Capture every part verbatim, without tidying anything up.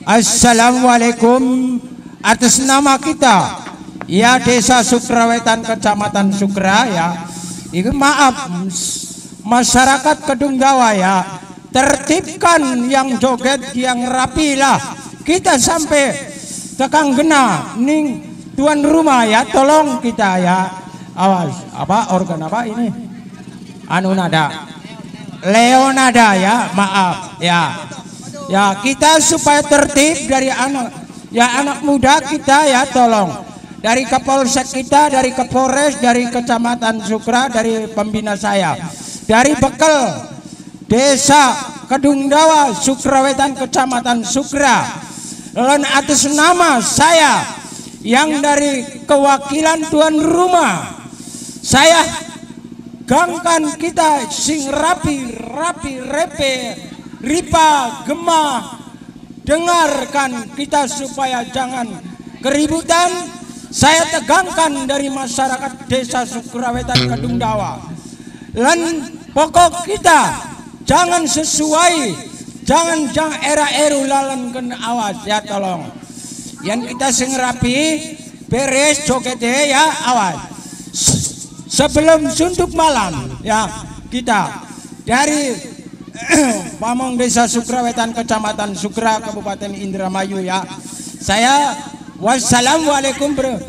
Assalamualaikum, atas nama kita ya Desa Sukrawetan Kecamatan Sukra ya. Ini maaf masyarakat Kedunggawa ya, tertibkan yang joget yang rapi lah. Kita sampai tekan gena ning tuan rumah ya, tolong kita ya. Awas apa organ apa ini? Anu nada. Leonada ya, maaf ya. Ya kita supaya tertib dari anak ya anak muda kita ya, tolong dari Kapolsek kita, dari Kapolres, dari Kecamatan Sukra, dari pembina saya, dari Bekel Desa Kedunggawa Sukrawetan Kecamatan Sukra, dan atas nama saya yang dari kewakilan tuan rumah, saya gangkan kita sing rapi rapi repe ripa gemah, dengarkan kita supaya jangan keributan. Saya tegangkan dari masyarakat Desa Sukrawetan Kedunggawa, dan pokok kita jangan sesuai, jangan jangan era eru lalan kena awas ya, tolong yang kita sing rapi beres joget ya, awas sebelum suntuk malam ya. Kita dari Pamong Desa Sukrawetan Kecamatan Sukra Kabupaten Indramayu ya. Saya wassalamualaikum bro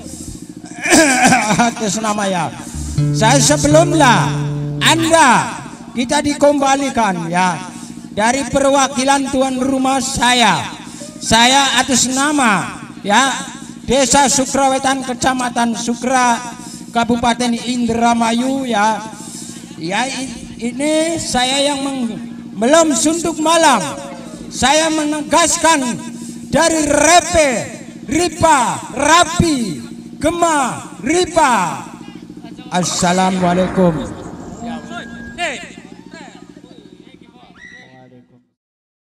atas nama ya. Saya sebelumlah Anda kita dikembalikan ya dari perwakilan tuan rumah saya. Saya atas nama ya Desa Sukrawetan Kecamatan Sukra Kabupaten Indramayu ya. Ya ini saya yang meng belum suntuk malam, saya menegaskan dari repe, ripa, rapi, gema, ripa. Assalamualaikum.